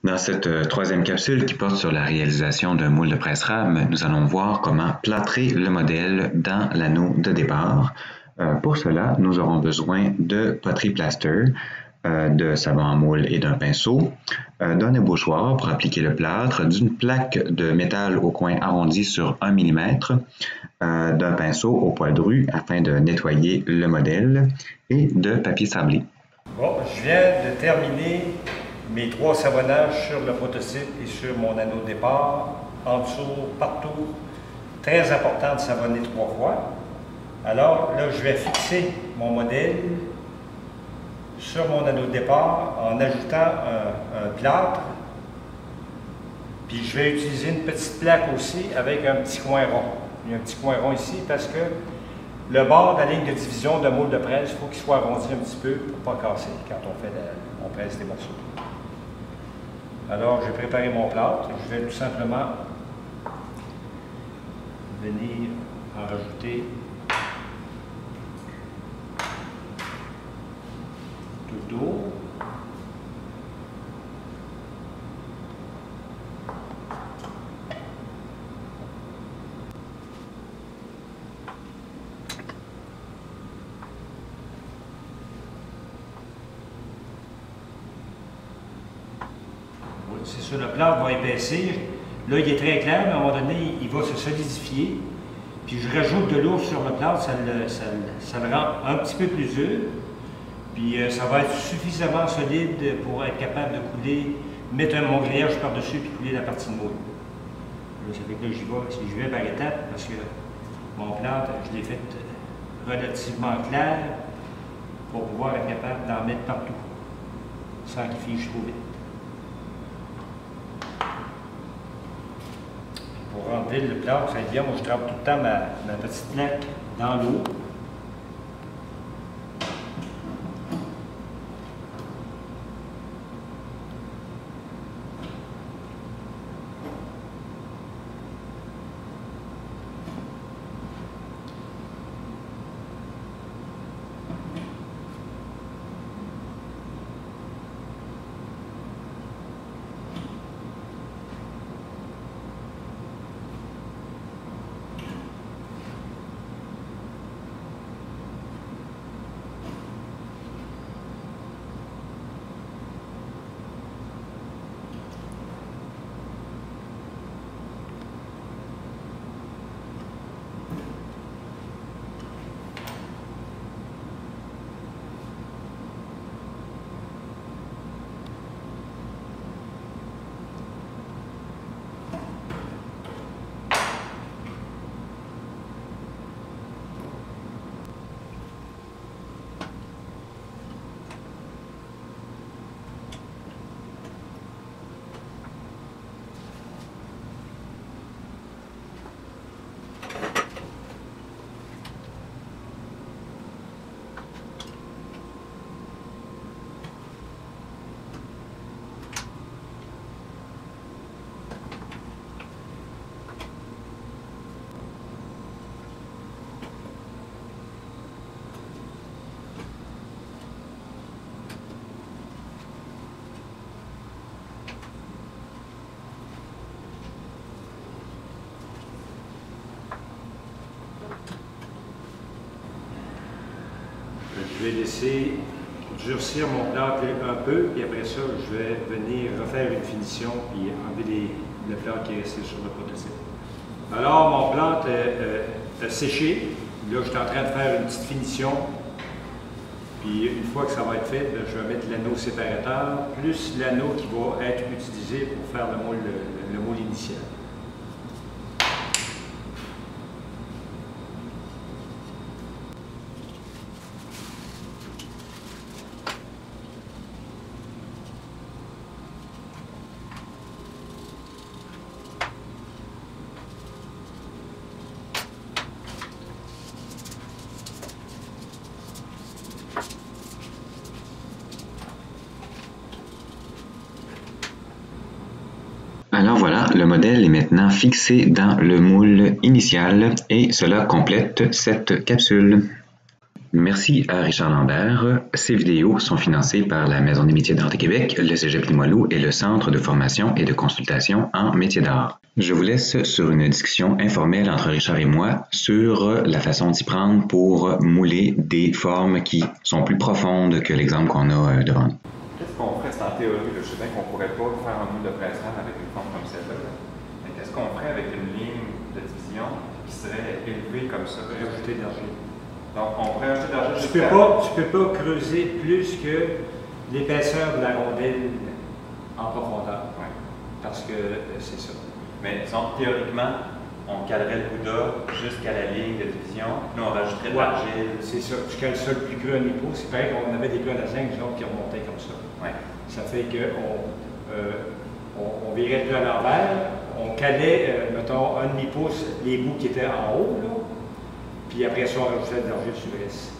Dans cette troisième capsule qui porte sur la réalisation d'un moule de presse-rame, nous allons voir comment plâtrer le modèle dans l'anneau de départ. Pour cela, nous aurons besoin de pottery plaster, de savon en moule et d'un pinceau, d'un ébauchoir pour appliquer le plâtre, d'une plaque de métal au coin arrondi sur 1 mm, d'un pinceau au poil dru afin de nettoyer le modèle et de papier sablé. Bon, je viens de terminer mes 3 savonnages sur le prototype et sur mon anneau de départ, en dessous, partout. Très important de savonner 3 fois. Alors là, je vais fixer mon modèle sur mon anneau de départ en ajoutant un plâtre. Puis je vais utiliser une petite plaque aussi avec un petit coin rond. Il y a un petit coin rond ici parce que le bord de la ligne de division de moule de presse, il faut qu'il soit arrondi un petit peu pour ne pas casser quand on presse des morceaux. Alors, j'ai préparé mon plâtre. Je vais tout simplement venir en rajouter tout le tour. C'est sûr, le plâtre va épaissir. Là, il est très clair, mais à un moment donné, il va se solidifier. Puis je rajoute de l'eau sur le plâtre, ça le rend un petit peu plus dur. Puis ça va être suffisamment solide pour être capable de couler, mettre mon grillage par-dessus puis couler la partie de moule. Là, ça fait que j'y vais par étapes parce que mon plâtre, je l'ai fait relativement clair pour pouvoir être capable d'en mettre partout sans qu'il fiche trop vite. Pour enlever le plâtre, ça vient, moi je trempe tout le temps ma petite plaque dans l'eau. Je vais laisser durcir mon plâtre un peu, puis après ça, je vais venir refaire une finition puis enlever le plâtre qui est resté sur le prototype. Alors, mon plâtre est séché. Là, je suis en train de faire une petite finition. Puis une fois que ça va être fait, là, je vais mettre l'anneau séparateur, plus l'anneau qui va être utilisé pour faire le moule initial. Alors voilà, le modèle est maintenant fixé dans le moule initial et cela complète cette capsule. Merci à Richard Lambert. Ces vidéos sont financées par la Maison des métiers d'art de Québec, le Cégep Limoilou et le Centre de formation et de consultation en métiers d'art. Je vous laisse sur une discussion informelle entre Richard et moi sur la façon d'y prendre pour mouler des formes qui sont plus profondes que l'exemple qu'on a devant nous. Qu'est-ce qu'on ferait, c'est en théorie, je sais bien qu'on ne pourrait pas faire un moule de presse-rame avec une forme comme celle-là, mais qu'est-ce qu'on ferait avec une ligne de division qui serait élevée comme ça? Rajouter de l'argile. Donc, on pourrait ajouter de l'argile. Tu peux pas creuser plus que l'épaisseur de la rondelle en profondeur. Ouais. Parce que c'est ça. Mais disons, théoriquement, on calerait le Bouddha jusqu'à la ligne de division, puis on rajouterait de l'argile. C'est ça. Jusqu'à le sol plus creux à mi-pouce, c'est pareil qu'on avait des clous à zinc, nous autres, qui remontaient comme ça. Ouais. Ça fait qu'on on virait le plat à l'envers, on calait, mettons, un demi-pouce les bouts qui étaient en haut, là, puis après ça, on rajoutait de l'argile sur le reste.